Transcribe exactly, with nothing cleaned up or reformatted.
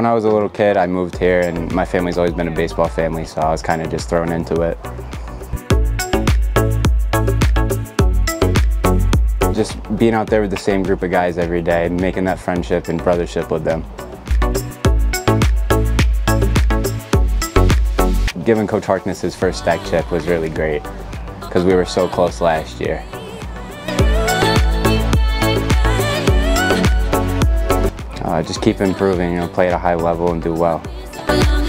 I was a little kid, I moved here, and my family's always been a baseball family, so I was kind of just thrown into it. Just being out there with the same group of guys every day, making that friendship and brothership with them. Giving Coach Harkness his first stack chip was really great, because we were so close last year. Uh, just keep improving, you know, play at a high level and do well.